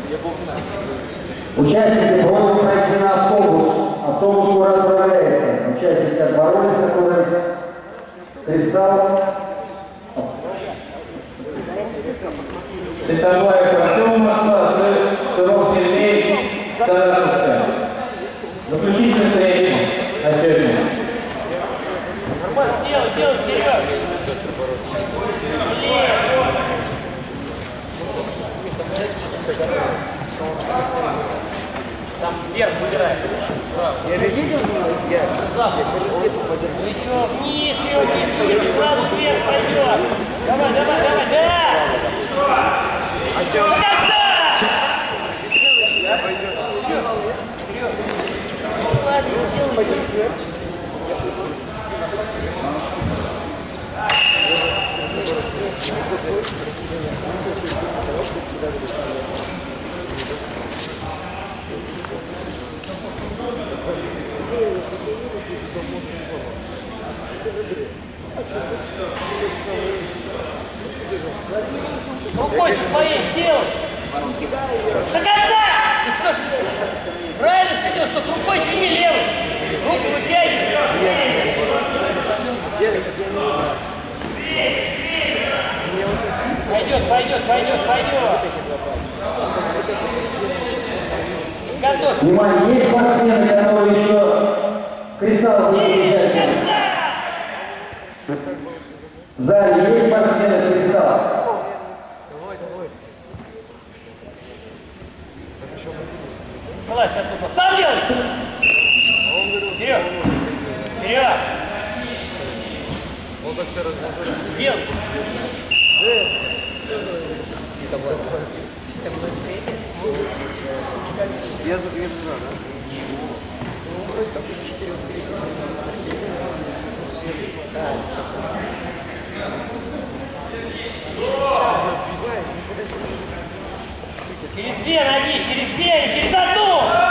Участники просят пройти на автобус. Автобус скоро отправляется. Участники отборолись, которые «Кристалл». Цветоглаев Артем, Сыров Сергей, Саратовская. Заключительная встреча на сегодня. Делай, Серега! Там вверх выбирает. Я видел, ничего, вниз, вниз, сразу вверх пойдет. Давай, да! До конца! Рукой своей сделай! До конца! Ты что ж, правильно все делаешь, что с рукой тяни левой! Руку вытягивай! Пойдет! Готов! Внимание, есть спортсмены, которые еще «Кристалл» не побежали. В зале есть спортсмены «Кристалл». Вылазь оттуда! Сам делай! Вперед! Он так все разложил. Делай! Я за 2 да? Через две ноги, через одну!